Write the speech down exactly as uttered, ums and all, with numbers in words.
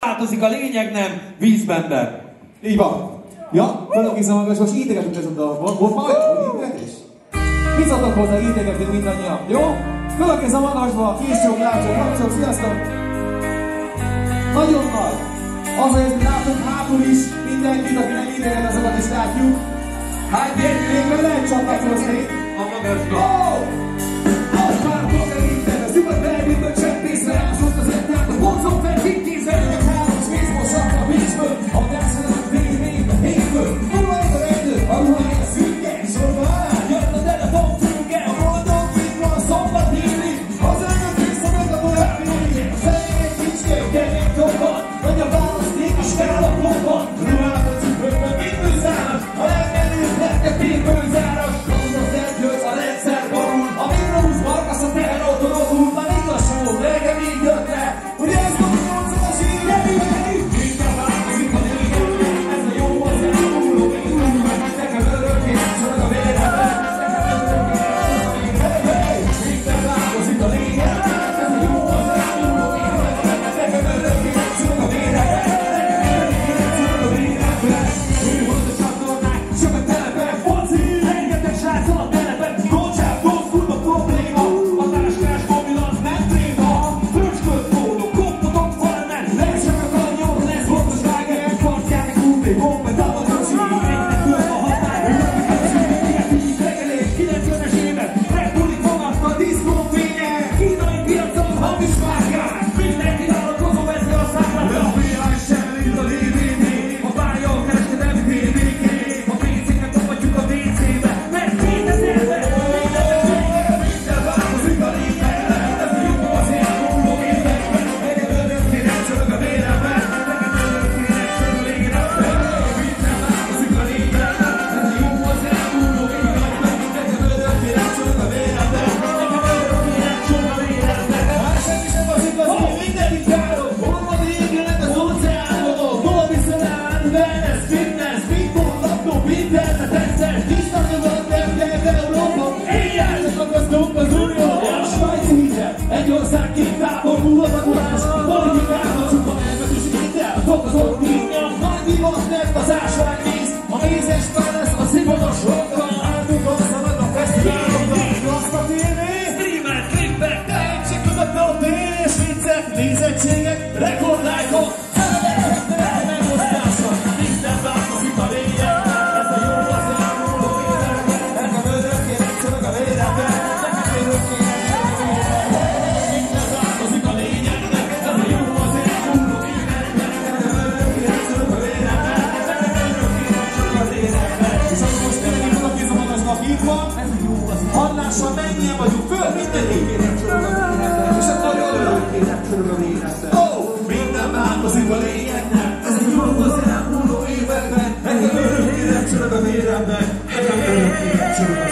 Változik a lényeg, nem vízbember. Így van. Ja, fölökész a magas, most ítégetünk ez a dalban. Volt majd ítégetés? Bizzatok hozzá, ítégetünk mindannyian, jó? Fölökész a magasba, később látsok, kapcsolok, sziasztok! Nagyon nagy! Azért, hogy látunk hátul is mindenkit, aki nem ítéget, azokat is látjuk. Hány végül lehet csatlakozni? A magasba. Oh! Az már fogja ítéget, a szület belegyűjt, hogy csempészre rázott az ettelt, a boncok fel, kikézve, egy három spészból szakra a vízből, a dászolnak végén, a hétből, urvaik a rendő, a ruhája szürke, sorba alá, jött a telefon fülke, a boldog vitva, a szombat híri, az elnök vissza meg a borábjúri, a fején egy kicske, kemény tokban, vagy a választék a skálapokban, ruhát a cipőkben, mit bűzának, a legmenőbb lette pénzbőzárak, az erdőt a rendszer borul, a mikrobusz markasz a teherautó rotul, már igazság, nekem így jött le, hogy ez gondolsz a síre, minden változik a lényeg, ez a jó az elmúló végül, nekem örökké szorog a vérembe, nekem örökké szorog a vérembe, minden változik a lényeg, ez a jó az elmúló végül, nekem örökké szorog a vérembe, nekem örökké szorog a vérembe, újhoz a csatornák, csak a telepen, foci, rengeteg srác a telepen, golcsáv, golfkulba probléma, a táskás mobilat nem tréma, fröcskölt póló, koppotott falmen, lesz csak a kanyar, lesz fontos váger, egy partján, egy kúpé, bombe, tapadacsi, égnek több a határ, röpik a szűk, ilyet így regelés, kilencvenes évek, reppulik fogadta, diszkófények, kínai piacon, hamis márkák, mindenki vállalkozó veszi a számra, de a bé há sem, mint a dé vé dé, a pálya, a kereskedelmi té vé ké, a pé céket kapatjuk a vé cébe, mert kétezerben, minden változik a lényeg, ez a jó az elmúló években, nekem örökké nem csörög a véremben, nekem örökké nem csörög a véremben, minden változik a lényeg, ez a jó az elmúló években, nekem örökké nem csörög a véremben, nekem örökké nem csörög a véremben. Már semmi sem az igazi, mindenki káros, hol van a égőnek az óceánodon, hol viszel át, wellness, fitness, pitbull, laptop, internet, egyszer, tiszta nyugat, nem kell Európa, éjjel, csak akasztunk az unió, a svájci hitel, egy ország két táború adagolás, politikában csupa elvetős hitel, fokozott kínja, nagy divat lett az ásványvíz, a mézes fánesz, a szivanos rockban, áldukon szalad a fesztiválokban, azt a tévé, streamet, klippek, tehetség között a tényes viccek, nézettségek, rekordlájkok, szeretek, megosztása, minden változik a lényeg, ez a jó az elmúló években, nekem örökké nem csörög a véremben, nekem örökké nem csörög a véremben, minden változik a lényegnek, ez a jó az elmúló években, nekem örökké nem csörög a véremben, nekem örökké nem csörög a véremben. És akkor most tényleg fölökész a magasnak, itt van, ez a jó az hallással mennyien vagyunk föl, minden örökké nem csörög a véremben, és akkor örökké nem csörög a véremben. Oh, minden változik a lényegnek, ez a jó az elmúló években, nekem örökké nem csörög a véremben, nekem örökké nem csörög a